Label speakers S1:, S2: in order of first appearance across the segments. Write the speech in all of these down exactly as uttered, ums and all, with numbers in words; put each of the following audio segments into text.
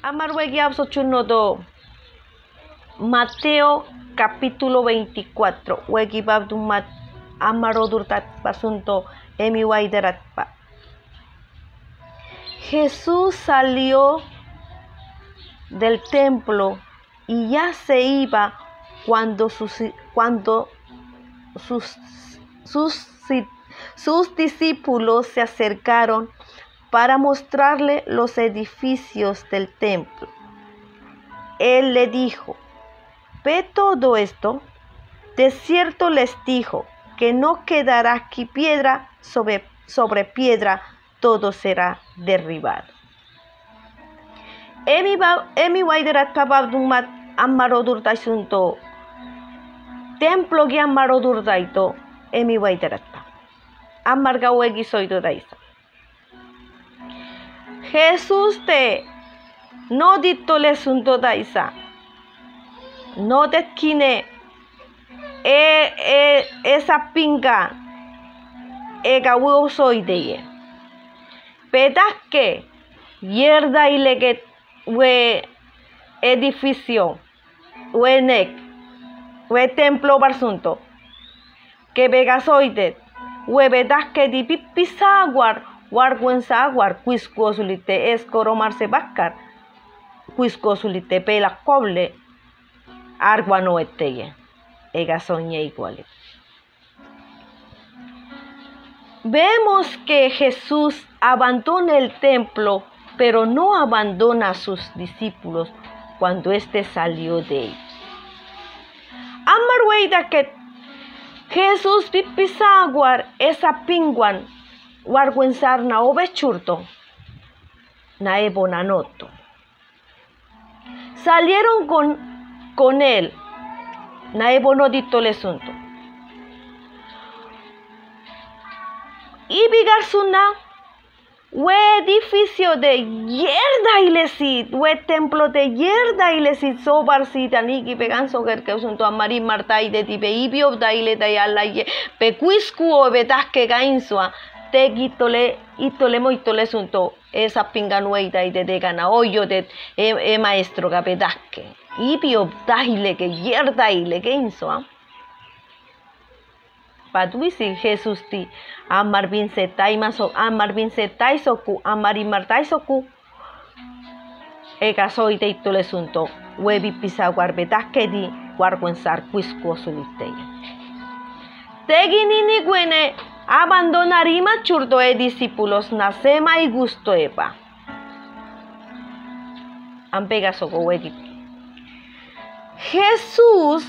S1: Amarwegiabso chunodo Mateo capítulo veinticuatro. Wegibabdumat amarodurtat pasunto emiwaideratpa. Jesús salió del templo y ya se iba cuando sus, cuando sus, sus, sus discípulos se acercaron para mostrarle los edificios del templo. Él le dijo: ¿ve todo esto? De cierto les dijo que no quedará aquí piedra sobre, sobre piedra, todo será derribado. Emi waiderat pababdumat amarodurtaisunto templo gi amarodurtaito emi waiderat pa amargawegi soido daisa. Jesús te no dito le sunto daisa no te kine e, e, esa pinga e gawo soideye pedas que yerda y leget we edificio we nek we templo barsunto que vegasoide we bedas que di pipisaguar warguensaguar quiscosulite escoromarse bakar quiscosulite pela coble arguano eteye egasoñe igual. Vemos que Jesús abandona el templo, pero no abandona a sus discípulos cuando éste salió de él. Amarweida que Jesús pipisaguar esa pinguan warguensar na obechurto na ebonanoto. Salieron con, con él na ebonodito lesunto. Y bigarsuna we edificio de yerda ilesit, we templo de yerda ilesit sobarsit aniki pegan soger que usunto amari martai de tibe ibio daile dayala ye pequiscu obetas que gainsua te gitole itole moitole sunto esa pinganueita y de degana hoyo de e, e maestro gabedaske ibio daile que yerda ile que insua Paduisi Jesús ti amar bin setai maso amar bin setai soku amari martai soku ega soy de itole sunto webi pisa guarbetas que di guarguensar quisco sulitei tegini ni guene abandonarima churdo e discípulos nasema y gusto epa ampega soko wegi Jesús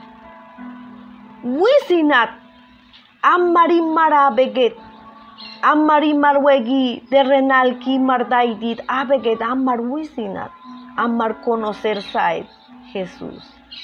S1: wisinat Amarimar abeget, amarimar wegi de renal ki mardaidit abeget amar wisinat, amar conocer said Jesús.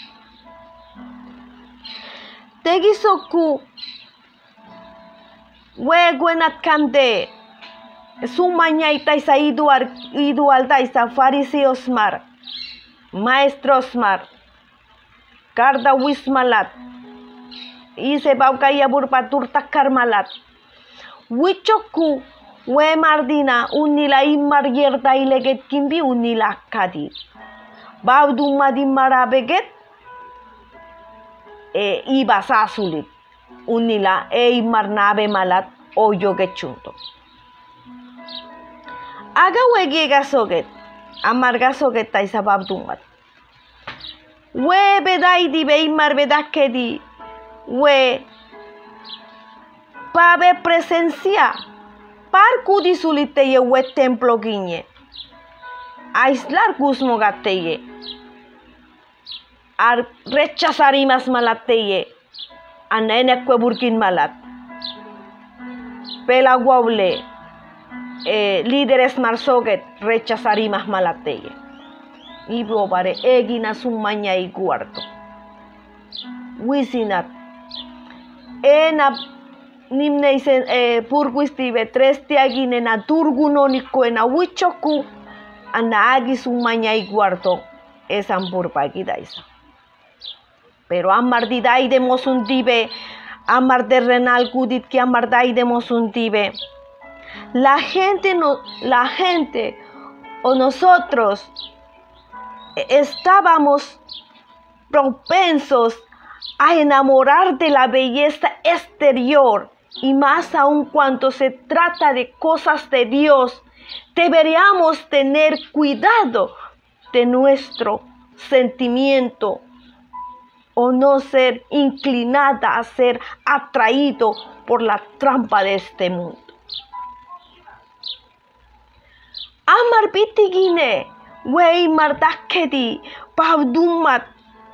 S1: Tegisoku weguenat kande sumañaita isa iduar idualda isa fariseos mar, maestros mar, karda wismalat. Y se baukaya burpatur takar malat. Wichoku we mardina unila imar yerda ileget kimbi unila kadit. Baudu madimara beget e ibasasulit. Unila e imar nabe malat o yogechunto. Aga wegi gasoget. Amarga soget taisa babdumat. We bedai di be imar bedakedi. We pabe presencia par kudisuliteye we templo guiñe aislar gusmo gateye ar rechazarimas malateye anene kweburkin malat pela guable eh, líderes marsoget rechazarimas malateye ibro bare egina sumaña y guardo wisinat ena nimne isen eh, purguistive tres tiagine na turgunonico ena wichoku ana agis umaña y guardo esan purpagidaisa pero amar didai de mosuntive amar de renal kudit que amar dai de mosuntive la gente no la gente o nosotros estábamos propensos a enamorar de la belleza exterior, y más aún cuando se trata de cosas de Dios, deberíamos tener cuidado de nuestro sentimiento o no ser inclinada a ser atraído por la trampa de este mundo. Amar bitigine, wey mardakedi, pavdumat,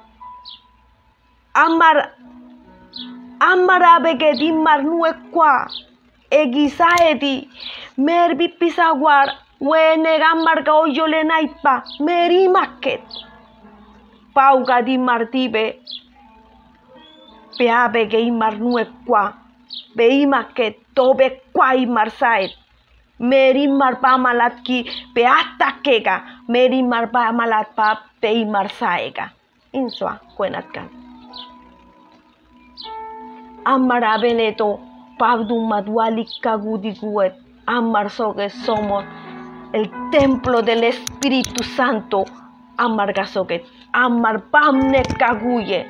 S1: amar amar abegedi marnuekwa, egisaedi, merbi pisawar, we negamar gaoyole naipa, meri maket, pauga di martibe, peabege marnuekwa, beimaket, tobe kwai marsaet. Meri marpa malatki peata kega, meri marpa malatpa pei marsaega. Insua kuenatkan. Amara beneto pabdum madwalik kagudi guet. Amar soge somos el templo del Espíritu Santo. Amar gasoget. Amar pamne kaguye.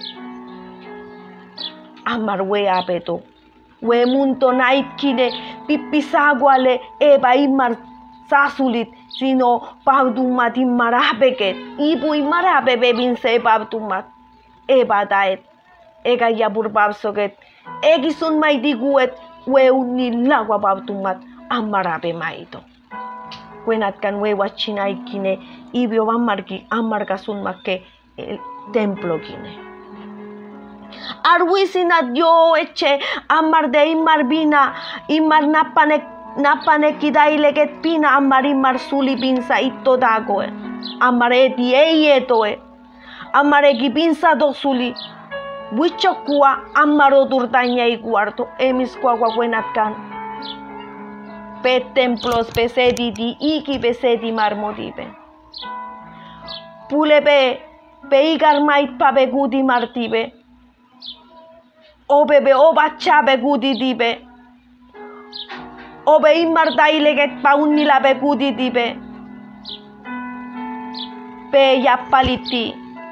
S1: Amar we abeto. We munto naitkine pipisaguale eba imar sasulit sino pabdumat imarabeket ibu imarabe bebinse pabdumat eba daet ega yaburbabsoget egisun maidiguet we unilagua pabdumat amarabe maito kuenatkan we wachinaikine ibio bamarki amargasun makke el templo kine. Arwisina yo eche amar de imar bina imar napane napane kidai leget pina amar imar suli binsa ito dagoe amar eti eyetoe amar egi binsa dosuli wichokua amaro durdaña y guardo emis kwagwa buenatkan pe templos besedi di iki besedi marmodibe pulebe pe igar mait pabe gudi martibe o bebe o bachabe gudi dibe o be imar daileget paunni labe gudi dibe pe yapaliti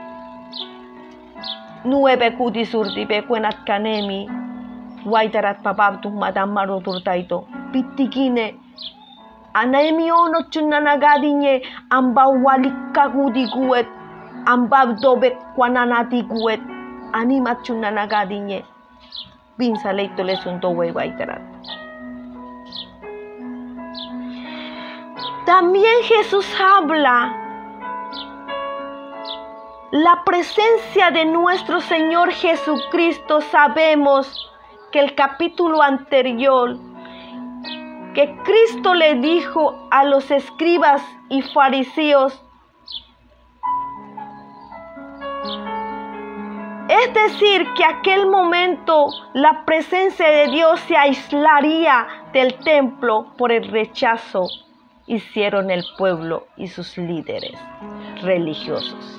S1: nueve gudi sur dibe kuenat kanemi waitarat papabtu madam maro turtaito pitikine anemi ono chunanagadinye amba walika gudi guet amba dobe kwananati guet animat chunanagadinye Pinsa leito le sunto wey waiterat. También Jesús habla la presencia de nuestro Señor Jesucristo. Sabemos que el capítulo anterior que Cristo le dijo a los escribas y fariseos, es decir, que aquel momento la presencia de Dios se aislaría del templo por el rechazo que hicieron el pueblo y sus líderes religiosos.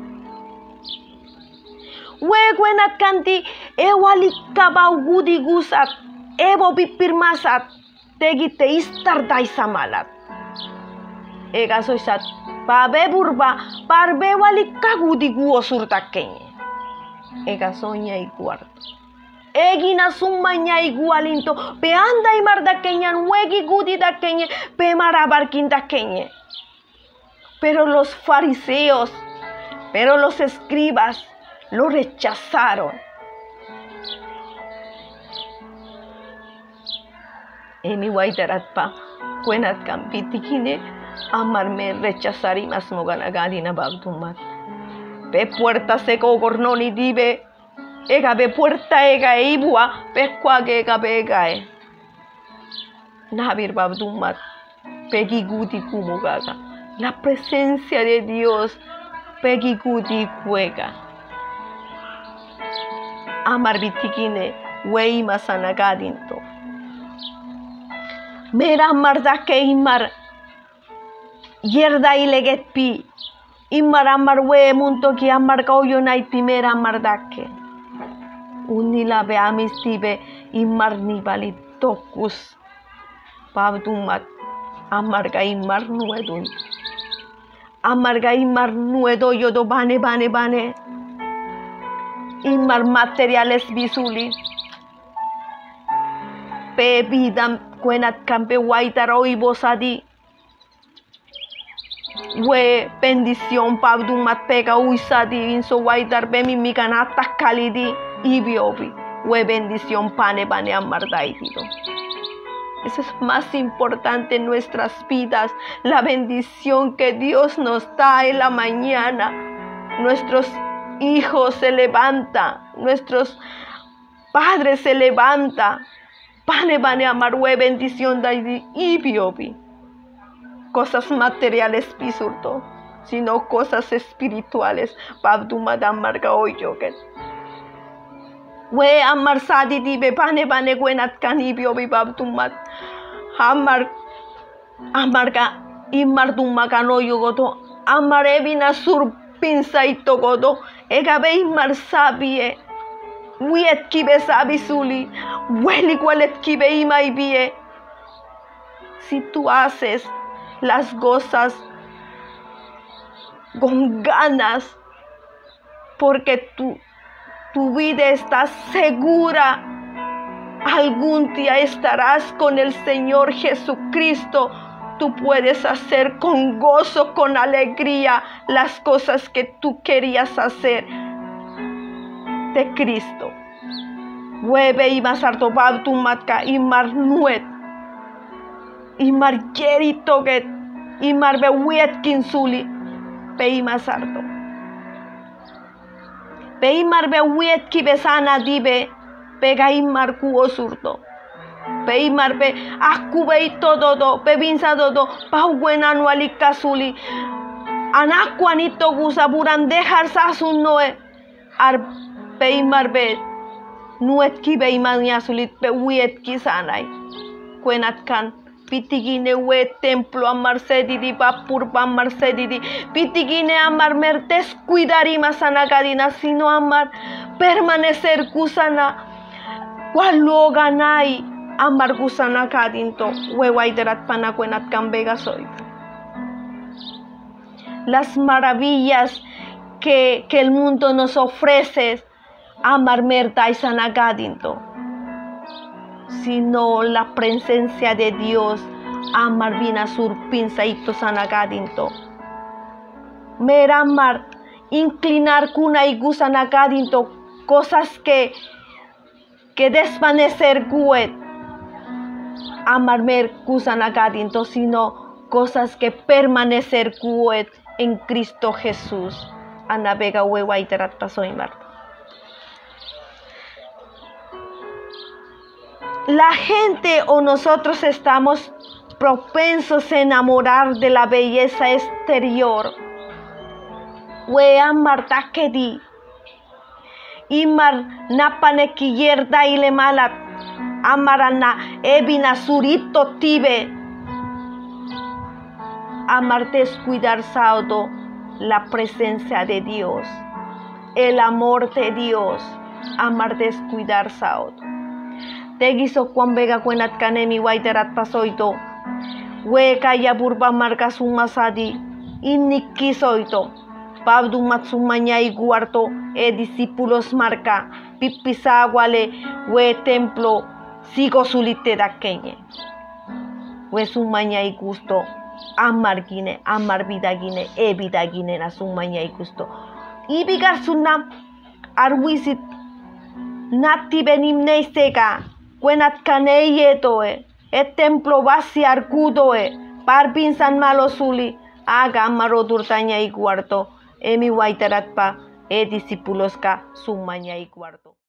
S1: Wegwenat kanti ewalikaba gudi gusat ebo bipirmasat tegite istarda isamalat. Ega soisat pabe burba parbe walikagudi guosurtakenye. Ega soña y cuarto. Egina sumaña igualinto. Pe anda y marda kenyan wegi gudi da kenye. Pe marabarkin da kenye. Pero los fariseos, pero los escribas lo rechazaron. Emi waitaratpa kuenat kampitikine amarme rechazari mas moganagadina babtumat. Pe puerta seco gornoni dibe ega be puerta ega ibua pe kwage ega begae nabir babdumat pegi guti kumogaga la presencia de Dios pegi guti kuega amar bitikine wei masanagadinto mera marda ke imar yerda ileget pi Imar amar we munto ki amar kauyo nai primera mardake. Unila be amistibe imar nibali tokus. Pabdumat amar ka imar nuedun. amarga imar nuedo yodo bane bane bane. Imar materiales bisuli. Pe vida kuenat kampe waitara oibosadi. We bendición pabdu mat pega uisadi inso waitar bemi mikanata kalidi ibiobi. We bendición pane bane amardaitido. Eso es más importante en nuestras vidas, la bendición que Dios nos da en la mañana. Nuestros hijos se levantan, nuestros padres se levantan. Pane bane amarwe bendición daidi ibiobi. Cosas materiales pisurto, sino cosas espirituales. Pabdu madam marga oyoken. We amar sadi dibe pane bane gwenat kanibio bi babtumat. Amar amarga imar dumagano yogoto. Amar ebina surpinsa itogodo. Egabe imar sabie. Wiet kibe sabi suli. Weli kualet kibe imai bie. Si tú haces las cosas con ganas, porque tú tu vida está segura. Algún día estarás con el Señor Jesucristo. Tú puedes hacer con gozo, con alegría, las cosas que tú querías hacer de Cristo. Hueve y masarto babtu matka y mar nuet. Y mar gerito get. Y mar bewiet kinsuli. Pe y masarto. Peimar be wiet ki besana dibe pega imar kuo surto. Peimar be akube todo do pe binsa dodo pauguena anuali kasuli. Anakuanito gusa burandejar sasun noe ar peimar be nuet ki beiman yasulit pe wiet ki sanai. Kuenat kan pitigine we templo amar sedidi papur amar sedidi pitigine amar mertes cuidari masanagadina sino amar permanecer kusana cualo ganai amar kusana kadinto we waiderat panakuenat kambega soy. Las maravillas que, que el mundo nos ofrece amar mertai sanagadinto, sino la presencia de Dios. Amar vina surpinsa ito sanagadinto. Meramar inclinar kuna y gusanagadinto cosas que que desvanecer guet. Amar mer gusanagadinto sino cosas que permanecer guet en Cristo Jesús. Anavega huewa iterat paso y mar. La gente o nosotros estamos propensos a enamorar de la belleza exterior. Wean marta kedi. Imar napane kiyerda ile malat. Amarana ebina surito tibe. Amar descuidar saudo la presencia de Dios. El amor de Dios. Amar descuidar saudo. Tegiso kwan vega kuenat kanemi waiterat pasoito. Weka ya burba marca sumasadi. Iniki soito. Pabdu matsumanya y guarto. E discípulos marca. Pipisaguale. We templo. Sigo sulite da kenye. We sumanya y gusto. Amar gine. Amar vida gine. E vida gine na sumanya y gusto. Ibigar sunam. Arwisit. Nati benim neisega. Cuenat caneyetoe, et templo vasi arcudoe, parpin san malosuli, aga amaro durtaña y cuarto, emi waiteratpa, e discípulos ka sumaña y cuarto.